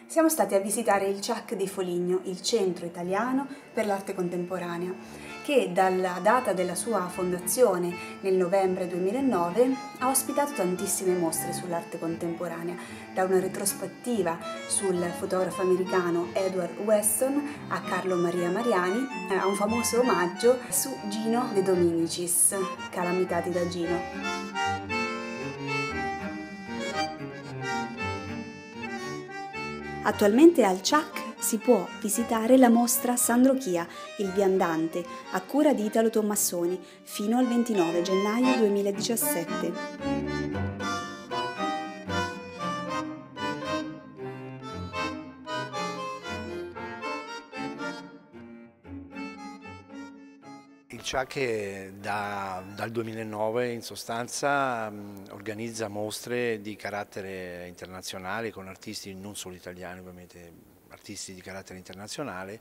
Siamo stati a visitare il CIAC di Foligno, il Centro Italiano per l'Arte Contemporanea, che dalla data della sua fondazione nel novembre 2009 ha ospitato tantissime mostre sull'arte contemporanea, da una retrospettiva sul fotografo americano Edward Weston a Carlo Maria Mariani, a un famoso omaggio su Gino De Dominicis, calamitati da Gino. Attualmente al CIAC si può visitare la mostra Sandro Chia, il viandante, a cura di Italo Tommassoni, fino al 29 gennaio 2017. Il CIAC dal 2009 in sostanza organizza mostre di carattere internazionale con artisti non solo italiani, ovviamente artisti di carattere internazionale,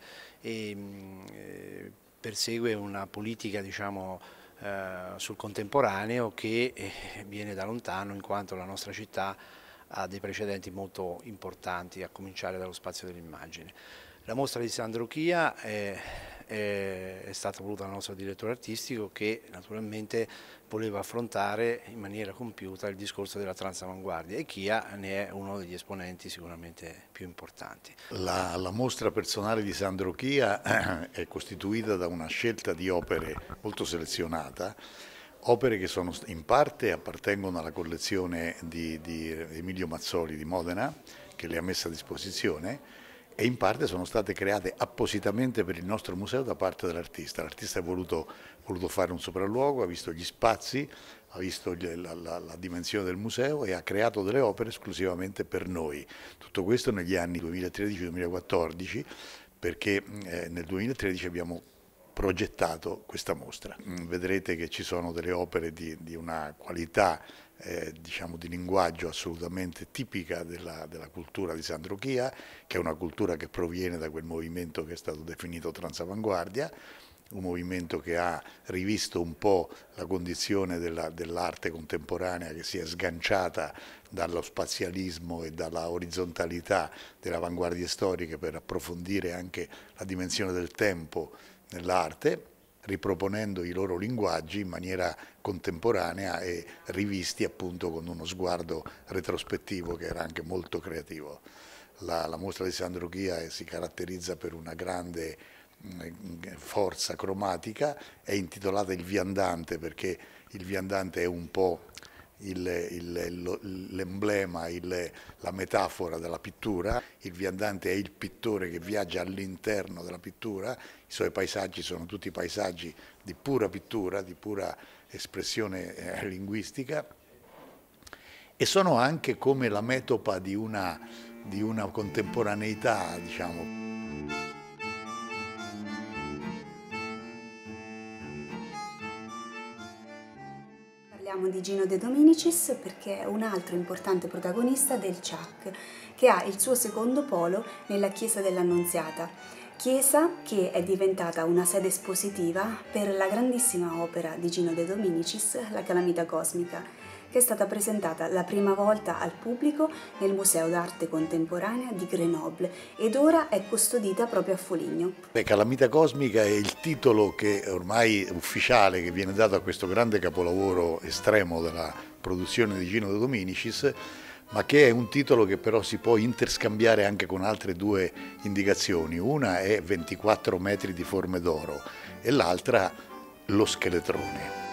e persegue una politica, diciamo, sul contemporaneo che viene da lontano, in quanto la nostra città ha dei precedenti molto importanti, a cominciare dallo spazio dell'immagine. La mostra di Sandro Chia è stata voluta dal nostro direttore artistico, che naturalmente voleva affrontare in maniera compiuta il discorso della transavanguardia, e Chia ne è uno degli esponenti sicuramente più importanti. La mostra personale di Sandro Chia è costituita da una scelta di opere molto selezionata, opere che in parte appartengono alla collezione di Emilio Mazzoli di Modena, che le ha messe a disposizione, e in parte sono state create appositamente per il nostro museo da parte dell'artista. L'artista ha voluto fare un sopralluogo, ha visto gli spazi, ha visto la dimensione del museo e ha creato delle opere esclusivamente per noi. Tutto questo negli anni 2013-2014, perché nel 2013 abbiamo progettato questa mostra. Vedrete che ci sono delle opere di una qualità, diciamo, di linguaggio assolutamente tipica della cultura di Sandro Chia, che è una cultura che proviene da quel movimento che è stato definito transavanguardia, un movimento che ha rivisto un po' la condizione dell'arte contemporanea, che si è sganciata dallo spazialismo e dalla orizzontalità delle avanguardie storiche per approfondire anche la dimensione del tempo nell'arte, riproponendo i loro linguaggi in maniera contemporanea e rivisti appunto con uno sguardo retrospettivo che era anche molto creativo. La mostra di Sandro Chia si caratterizza per una grande forza cromatica, è intitolata Il Viandante perché il viandante è un po' l'emblema, la metafora della pittura. Il viandante è il pittore che viaggia all'interno della pittura, i suoi paesaggi sono tutti paesaggi di pura pittura, di pura espressione linguistica, e sono anche come la metopa di una contemporaneità, diciamo. Parliamo di Gino De Dominicis perché è un altro importante protagonista del CIAC, che ha il suo secondo polo nella Chiesa dell'Annunziata, chiesa che è diventata una sede espositiva per la grandissima opera di Gino De Dominicis, La Calamita Cosmica, che è stata presentata la prima volta al pubblico nel Museo d'Arte Contemporanea di Grenoble ed ora è custodita proprio a Foligno. Calamita Cosmica è il titolo che ormai ufficiale che viene dato a questo grande capolavoro estremo della produzione di Gino De Dominicis, ma che è un titolo che però si può interscambiare anche con altre due indicazioni. Una è 24 metri di forme d'oro e l'altra lo scheletrone.